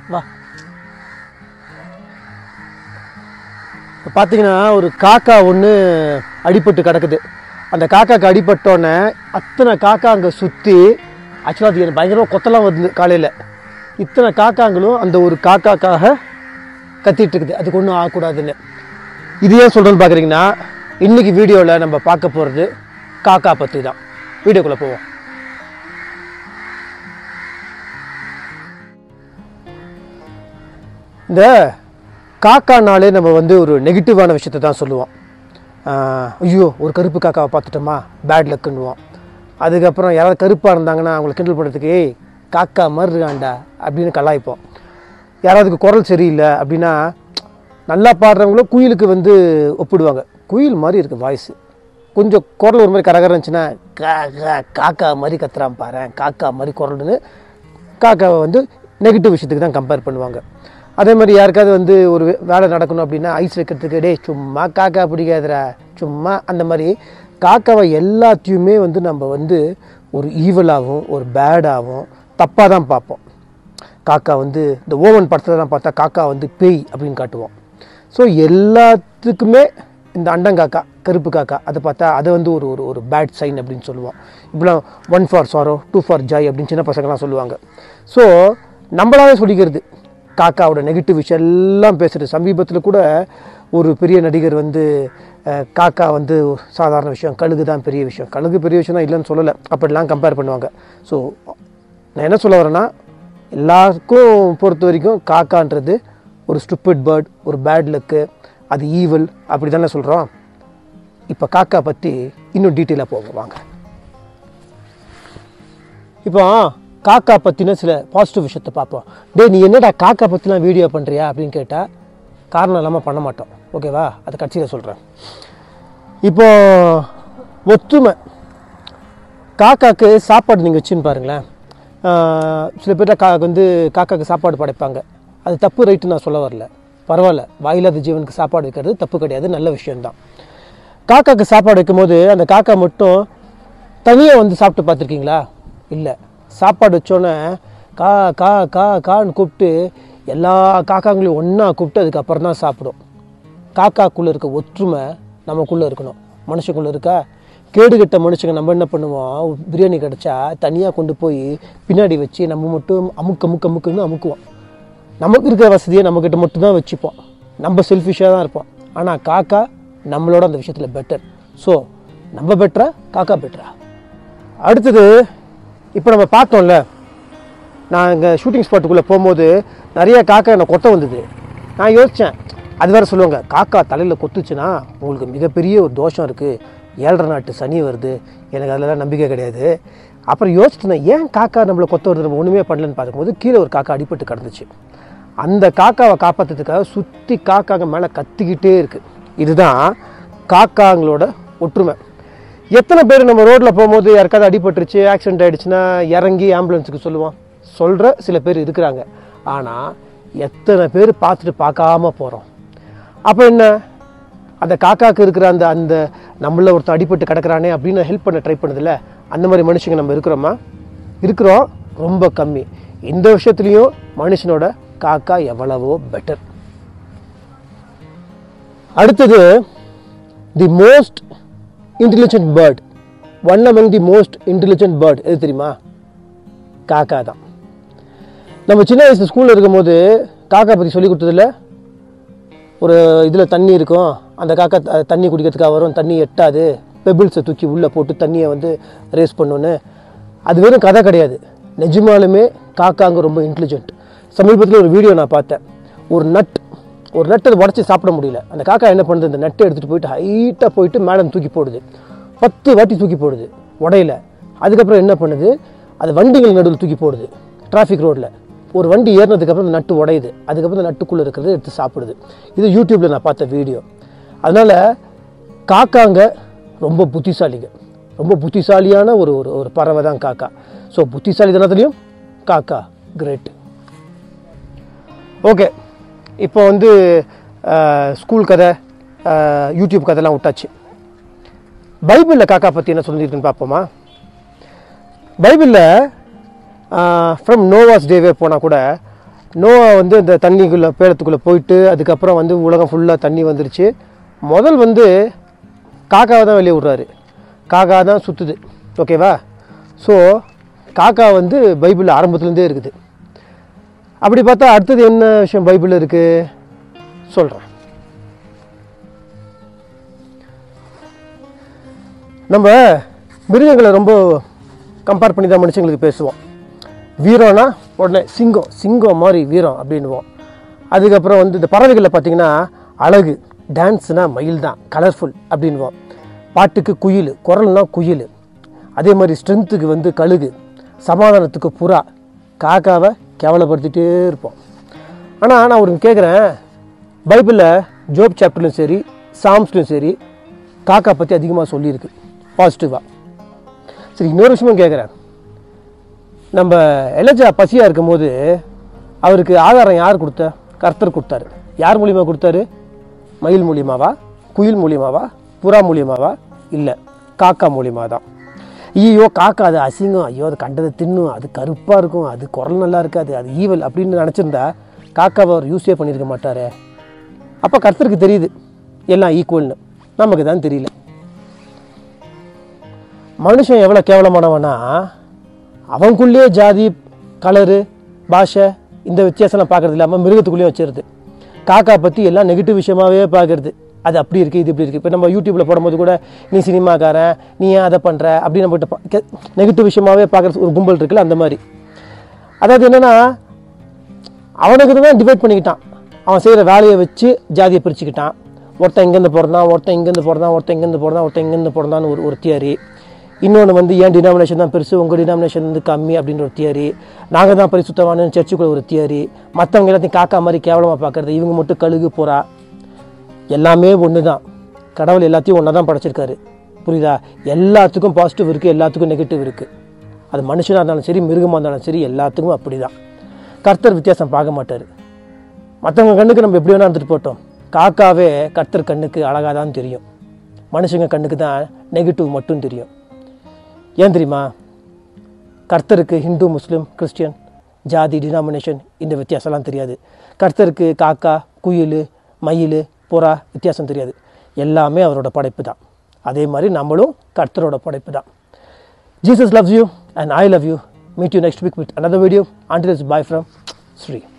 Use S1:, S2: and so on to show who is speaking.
S1: வா. பார்த்தீங்கன்னா ஒரு காக்கா ஒன்று அடிபட்டு கிடக்குது. அந்த காக்காக்கு அடிபட்டோன்னே அத்தனை காக்கா அங்கே சுற்றி, ஆக்சுவலாக அது எனக்கு பயங்கரமாக கொத்தலாம் வருது காலையில். இத்தனை காக்காங்களும் அந்த ஒரு காக்காக்காக கத்திட்டு இருக்குது, அதுக்கு ஒன்றும் ஆகக்கூடாதுன்னு. இது ஏன் சொல்கிறேன்னு பார்க்குறீங்கன்னா, இன்றைக்கி வீடியோவில் நம்ம பார்க்க போகிறது காக்கா பற்றி தான். வீடியோக்குள்ளே போவோம். இந்த காக்கானாலே நம்ம ஒரு நெகட்டிவான விஷயத்தை தான் சொல்லுவோம். ஐயோ ஒரு கருப்பு காக்காவை பார்த்துட்டோமா பேட் லக்குன்னுவோம். அதுக்கப்புறம் யாராவது கருப்பாக இருந்தாங்கன்னா அவங்கள கிண்டல் பண்ணுறதுக்கு ஏய் காக்கா மாதிரி இருக்காண்டா அப்படின்னு கலாய்ப்போம். யாராவதுக்கு குரல் சரியில்லை அப்படின்னா நல்லா பாடுறவங்களும் குயிலுக்கு ஒப்பிடுவாங்க. குயில் மாதிரி இருக்குது வாய்ஸு, கொஞ்சம் குரல் ஒரு மாதிரி கரகரம் இருந்துச்சுன்னா காக்கா மாதிரி கத்துறான் பாரு, காக்கா மாதிரி குரல்னு காக்காவை நெகட்டிவ் விஷயத்துக்கு தான் கம்பேர் பண்ணுவாங்க. அதே மாதிரி யாருக்காவது ஒரு வேலை நடக்கணும் அப்படின்னா ஐஸ் வைக்கிறதுக்கு டே சும்மா காக்கா பிடிக்காதுரா சும்மா, அந்த மாதிரி காக்காவை எல்லாத்தையுமே நம்ம ஒரு ஈவலாகவும் ஒரு பேடாகவும் தப்பாக தான் பார்ப்போம். காக்கா இந்த ஓவன் படத்தில் தான் பார்த்தா காக்கா பேய் அப்படின்னு காட்டுவோம். ஸோ எல்லாத்துக்குமே இந்த அண்டங்காக்கா கருப்பு காக்கா அதை பார்த்தா அதை ஒரு ஒரு பேட் சைன் அப்படின்னு சொல்லுவோம். இப்படிலாம் 1 ஃபார் சாரோ 2 ஃபார் ஜாய் அப்படின்னு சின்ன பசங்கள்லாம் சொல்லுவாங்க. ஸோ நம்மளாவே சொல்லிக்கிறது காக்காவோட நெகட்டிவ் விஷயம் எல்லாம் பேசுகிறது. சமீபத்தில் கூட ஒரு பெரிய நடிகர் காக்கா சாதாரண விஷயம், கழுகு தான் பெரிய விஷயம். கழுகு பெரிய விஷயம் தான் இல்லைன்னு சொல்லலை, அப்படிலாம் கம்பேர் பண்ணுவாங்க. ஸோ நான் என்ன சொல்ல வரேன்னா, எல்லாருக்கும் பொறுத்த வரைக்கும் காக்கான்றது ஒரு ஸ்டூபிட் பேர்ட், ஒரு பேட் லக்கு, அது ஈவில் அப்படி தானே சொல்கிறோம். இப்போ காக்கா பற்றி இன்னும் டீட்டெயிலாக போவோம் வாங்க. இப்போ காக்கா பற்றின சில பாசிட்டிவ் விஷயத்தை பார்ப்போம். டே நீ என்னடா காக்கா பற்றிலாம் வீடியோ பண்ணுறியா அப்படின்னு கேட்டால் காரணம் இல்லாமல் பண்ண மாட்டோம், ஓகேவா? அதை கட்சியில் சொல்கிறேன். இப்போ ஒத்துமை, காக்காவுக்கு சாப்பாடு நீங்கள் வச்சுன்னு பாருங்களேன். சில பேர் காக்காவுக்கு சாப்பாடு படைப்பாங்க. அது தப்பு ரைட்டு நான் சொல்ல வரல, பரவாயில்ல. வாயில்லாத ஜீவனுக்கு சாப்பாடு வைக்கிறது தப்பு கிடையாது, நல்ல விஷயம்தான். காக்காவுக்கு சாப்பாடு வைக்கும்போது அந்த காக்கா மட்டும் தனியாக சாப்பிட்டு பார்த்துருக்கீங்களா? இல்லை. சாப்பாடு வச்சோன்னே கா கா கா கான்னு கூப்பிட்டு எல்லா காக்காங்களையும் ஒன்றா கூப்பிட்டு அதுக்கப்புறம் தான் சாப்பிடும். காக்காக்குள்ளே இருக்க ஒற்றுமை நமக்குள்ளே இருக்கணும். மனுஷக்குள்ளே இருக்கா? கேடுகட்ட மனுஷங்க நம்ம என்ன பண்ணுவோம், பிரியாணி கிடச்சா தனியாக கொண்டு போய் பின்னாடி வச்சு நம்ம மட்டும் அமுக்குன்னு அமுக்குவோம். நமக்கு இருக்கிற வசதியை நம்மக்கிட்ட மட்டும்தான் வச்சுப்போம். நம்ம செல்ஃபிஷாக தான் இருப்போம். ஆனால் காக்கா நம்மளோட அந்த விஷயத்தில் பெட்டர். ஸோ நம்ம பெட்டரா காக்கா பெட்டரா? அடுத்தது இப்போ நம்ம பார்த்தோம்ல, நான் இங்கே ஷூட்டிங் ஸ்பாட்டுக்குள்ளே போகும்போது நிறைய காக்கா என்னை கொத்த வந்தது. நான் யோசித்தேன், அது வேறு சொல்லுவாங்க காக்கா தலையில் கொத்துச்சுன்னா உங்களுக்கு மிகப்பெரிய ஒரு தோஷம் இருக்குது, 7.5 நாட்டு சனி வருது. எனக்கு அதெல்லாம் நம்பிக்கை கிடையாது. அப்புறம் யோசிச்சுட்டேன், ஏன் காக்கா நம்மளை கொத்த வருது, நம்ம ஒன்றுமே பண்ணலன்னு பார்க்கும்போது கீழே ஒரு காக்கா அடிபட்டு கிடந்துச்சு. அந்த காக்காவை காப்பாற்றுறதுக்காக சுற்றி காக்காங்க மேலே கத்திக்கிட்டே இருக்குது. இதுதான் காக்காங்களோட ஒற்றுமை. எத்தனை பேர் நம்ம ரோட்டில் போகும்போது யாருக்காவது அடிபட்டுருச்சு, ஆக்சிடென்ட் ஆகிடுச்சுன்னா இறங்கி ஆம்புலன்ஸுக்கு சொல்கிற சில பேர் இருக்கிறாங்க. ஆனால் எத்தனை பேர் பார்த்துட்டு பார்க்காம போகிறோம். அப்போ என்ன, அந்த காக்காவுக்கு இருக்கிற அந்த நம்மள ஒருத்தர் அடிபட்டு கிடக்கிறானே அப்படின்னு ஹெல்ப் பண்ண ட்ரை பண்ணதில்ல, அந்த மாதிரி மனுஷங்க நம்ம இருக்கிறோமா? இருக்கிறோம், ரொம்ப கம்மி. இந்த விஷயத்துலையும் மனுஷனோட காக்கா எவ்வளவோ பெட்டர். அடுத்தது the most intelligent bird, one among the most intelligent bird எது தெரியுமா? காக்கா தான். நம்ம சின்ன வயசு ஸ்கூலில் இருக்கும்போது காக்கா பற்றி சொல்லி கொடுத்ததில்ல. ஒரு இதில் தண்ணி இருக்கும், அந்த காக்கா தண்ணி குடிக்கிறதுக்காக வரும், தண்ணி எட்டாது, பெபிள்ஸை தூக்கி உள்ளே போட்டு தண்ணியை ரேஸ் பண்ணோன்னு. அது வெறும் கதை கிடையாது, நிஜமாலுமே காக்காங்க ரொம்ப இன்டெலிஜென்ட். சமீபத்தில் ஒரு வீடியோ நான் பார்த்தேன். ஒரு நட்டு அதை உடச்சி சாப்பிட முடியல. அந்த காக்கா என்ன பண்ணுது, அந்த நட்டை எடுத்துகிட்டு போயிட்டு ஹைட்டாக போயிட்டு மேடம் தூக்கி போடுது, 10 வாட்டி தூக்கி போடுது, உடையில. அதுக்கப்புறம் என்ன பண்ணுது, அது வண்டிகள் நடுவில் தூக்கி போடுது டிராஃபிக் ரோட்டில். ஒரு வண்டி ஏறினதுக்கப்புறம் அந்த நட்டு உடையுது, அதுக்கப்புறம் அந்த நட்டுக்குள்ளே இருக்கிறத எடுத்து சாப்பிடுது. இது யூடியூப்பில் நான் பார்த்த வீடியோ. அதனால் காக்காங்க ரொம்ப புத்திசாலிங்க, ரொம்ப புத்திசாலியான ஒரு பறவை தான் காக்கா. ஸோ புத்திசாலித்தனத்துலேயும் காக்கா கிரேட். ஓகே, இப்போ ஸ்கூல் கதை, யூடியூப் கதைலாம் விட்டாச்சு. பைபிளில் காக்கா பற்றி என்ன சொல்லியிருக்குன்னு பார்ப்போமா? பைபிளில் ஃப்ரம் நோவாஸ் டேவே போனால் கூட நோவா வந்து இந்த தண்ணிக்குள்ளே பேரத்துக்குள்ளே போயிட்டு அதுக்கப்புறம் வந்து உலகம் ஃபுல்லாக தண்ணி வந்துருச்சு. முதல் வந்து காக்காவை தான் வெளியே விட்றாரு. காக்கா தான் சுற்றுது. ஓகேவா? ஸோ காக்கா வந்து பைபிளில் ஆரம்பத்துலேருந்தே இருக்குது. அப்படி பார்த்தா அடுத்தது என்ன விஷயம் பைபிளில் இருக்குது சொல்கிறேன். நம்ம மிருகங்களை ரொம்ப கம்பேர் பண்ணி தான் மனுஷங்களுக்கு பேசுவோம். வீரம்னா உடனே சிங்கம் மாதிரி வீரம் அப்படின்வோம். அதுக்கப்புறம் வந்து இந்த பறவைகளில் பார்த்திங்கன்னா அழகு, டான்ஸ்னால் மயில் தான், கலர்ஃபுல் அப்படின்வோம். பாட்டுக்கு குயில், குரல்னா குயில். அதே மாதிரி ஸ்ட்ரென்த்துக்கு வந்து கழுகு, சமாதானத்துக்கு புறா, காக்காவை கேவலப்படுத்திகிட்டே இருப்போம். ஆனால் நான் ஒரு கேட்குறேன், பைபிளில் ஜோப் சாப்டர்லையும் சரி சாம்ஸ்லையும் சரி காக்கா பற்றி அதிகமாக சொல்லியிருக்கு பாசிட்டிவாக. சரி, இன்னொரு விஷயமும் கேட்குறேன். நம்ம எலஜா பசியாக இருக்கும்போது அவருக்கு ஆகாரம் யார் கொடுத்தா? கர்த்தர் கொடுத்தாரு. யார் மூலியமாக கொடுத்தாரு? மயில் மூலியமாவா, குயில் மூலியமாவா, புறா மூலியமாவா? இல்லை, காக்கா மூலியமாக தான். ஐயோ காக்கா அது அசிங்கம், ஐயோ அது கண்டதை தின்னும், அது கருப்பாக இருக்கும், அது குரல் நல்லா இருக்காது, அது ஈவல் அப்படின்னு நினச்சிருந்தா காக்காவை அவர் யூஸே பண்ணியிருக்க மாட்டார். அப்போ கர்த்தருக்கு தெரியுது எல்லாம் ஈக்குவல்னு, நமக்கு தான் தெரியல. மனுஷன் எவ்வளோ கேவலமானவனா அவனுக்குள்ளேயே ஜாதி, கலரு, பாஷை இந்த வித்தியாசம்லாம் பார்க்குறது இல்லாமல் மிருகத்துக்குள்ளேயும் வச்சிருது. காக்கா பற்றி எல்லாம் நெகட்டிவ் விஷயமாகவே பார்க்குறது. அது அப்படி இருக்குது, இது இப்படி இருக்குது. இப்போ நம்ம யூடியூப்பில் போடும்போது கூட நீ சினிமாக்காரன், நீ ஏன் அதை பண்ணுற அப்படின்னு நம்மகிட்ட நெகட்டிவ் விஷயமாகவே பார்க்குறது ஒரு கும்பல் இருக்குல்ல, அந்த மாதிரி. அதாவது என்னென்னா அவனுக்கு தான் டிவைட் பண்ணிக்கிட்டான். அவன் செய்கிற வேலையை வச்சு ஜாதியை பிரிச்சுக்கிட்டான். ஒருத்தன் இங்கேருந்து பிறந்தான், ஒருத்தன் இங்கேருந்து பிறந்தான், ஒருத்தன் இங்கேருந்து பிறந்தான், ஒருத்தன் இங்கேருந்து பிறந்தான்னு ஒரு தியரி. இன்னொன்று வந்து ஏன் டினாமினேஷன் தான் பெருசு, உங்கள் டினாமினேஷன் வந்து கம்மி அப்படின்ற ஒரு தியரி. நாங்கள் தான் பரிசுத்தவானு சர்ச்சுக்குள்ள ஒரு தியரி. மற்றவங்க எல்லாத்தையும் காக்கா மாதிரி கேவலமாக பார்க்குறது, இவங்க மட்டும் கழுகு புறா. எல்லாமே ஒன்று தான். கடவுள் எல்லாத்தையும் ஒன்றா தான் படைச்சிருக்காரு. புரியுதா? எல்லாத்துக்கும் பாசிட்டிவ் இருக்குது, எல்லாத்துக்கும் நெகட்டிவ் இருக்குது. அது மனுஷனாக இருந்தாலும் சரி, மிருகமாக இருந்தாலும் சரி, எல்லாத்துக்கும் அப்படி தான். கர்த்தர் வித்தியாசம் பார்க்க மாட்டார். மற்றவங்க கண்ணுக்கு நம்ம எப்படி வேணால் இருந்துட்டு போட்டோம். காக்காவே கர்த்தர் கண்ணுக்கு அழகாக தான் தெரியும். மனுஷங்க கண்ணுக்கு தான் நெகட்டிவ் மட்டும் தெரியும். ஏன் தெரியுமா? கர்த்தருக்கு ஹிந்து, முஸ்லீம், கிறிஸ்டியன், ஜாதி, டினாமினேஷன் இந்த வித்தியாசம்லாம் தெரியாது. கர்த்தருக்கு காக்கா, குயில், மயில், புறா வித்தியாசம் தெரியாது. எல்லாமே அவரோட படைப்பு தான். அதே மாதிரி நம்மளும் கர்த்தரோட படைப்பு தான். Jesus loves you and I love you. Meet you next week with another video. Until it's bye from Sri.